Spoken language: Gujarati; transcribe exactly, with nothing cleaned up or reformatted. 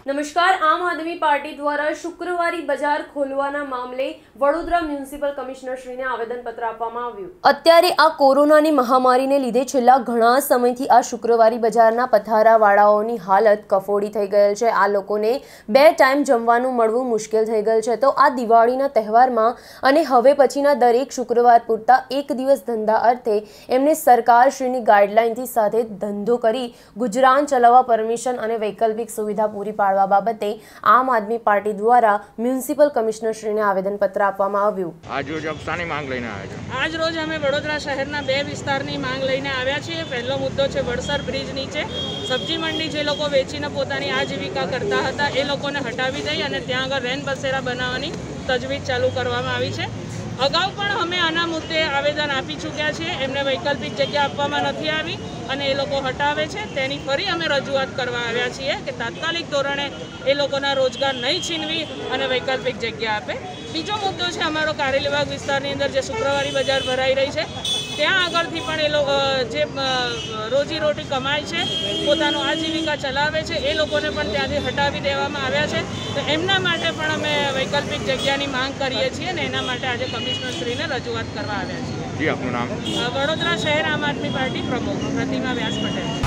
નમસ્કાર। આમ આદમી પાર્ટી દ્વારા શુક્રવારી બજાર ખોલવાના મામલે વડોદરા મ્યુનિસિપલ કમિશનરશ્રીને આવેદનપત્ર આપવામાં આવ્યું। અત્યારે આ કોરોનાની મહામારીને લીધે છેલ્લા ઘણા સમયથી આ શુક્રવારી બજારના પથારાવાળાઓની હાલત કફોડી થઈ ગયેલ છે। આ લોકોને બે ટાઈમ જમવાનું મળવું મુશ્કેલ થઈ ગયેલ છે। તો આ દિવાળીના તહેવારમાં અને હવે પછીના દરેક શુક્રવાર પૂરતા એક દિવસ ધંધા અર્થે એમને સરકારશ્રીની ગાઈડલાઇનથી સાથે ધંધો કરી ગુજરાન ચલાવવા પરમિશન અને વૈકલ્પિક સુવિધા પૂરી પાડવા બાબતે આમ આદમી પાર્ટી દ્વારા મ્યુનિસિપલ કમિશનરશ્રીને આવેદનપત્ર આપવામાં આવ્યું। આજ રોજ અફસાની માંગ લઈને આવ્યા છે। આજ રોજ અમે વડોદરા શહેરના બે વિસ્તારની માંગ લઈને આવ્યા છીએ। પહેલો મુદ્દો છે વડસર બ્રિજ નીચે સબ્જી મંડી જે લોકો વેચીને પોતાની આજીવિકા કરતા હતા એ લોકોને હટાવી દઈ અને ત્યાં આગળ રેન બસેરા બનાવવાની તજવીજ ચાલુ કરવામાં આવી છે। અગાઉ પણ અમે આના મુદ્દે આવેદન આપી ચૂક્યા છીએ। એમને વૈકલ્પિક જગ્યા આપવામાં નથી આવી અને એ લોકો હટાવે છે। તેની ફરી અમે રજૂઆત કરવા આવ્યા છીએ કે તાત્કાલિક ધોરણે એ લોકોના રોજગાર નહીં છીનવી અને વૈકલ્પિક જગ્યા આપે। બીજો મુદ્દો છે અમારો કારેલીબાગ વિસ્તારની અંદર જે શુક્રવારી બજાર ભરાઈ રહી છે ત્યાં આગળથી પણ એ લોકો જે રોજીરોટી કમાય છે પોતાનું આજીવિકા ચલાવે છે એ લોકોને પણ ત્યાંથી હટાવી દેવામાં આવ્યા છે। તો એમના માટે પણ અમે વૈકલ્પિક જગ્યાની માંગ કરીએ છીએ અને એના માટે આજે કમિશનરશ્રીને રજૂઆત કરવા આવ્યા છીએ। જી આપનું નામ? વડોદરા શહેર આમ આદમી પાર્ટી પ્રમુખ પ્રતિમા વ્યાસ પટેલ।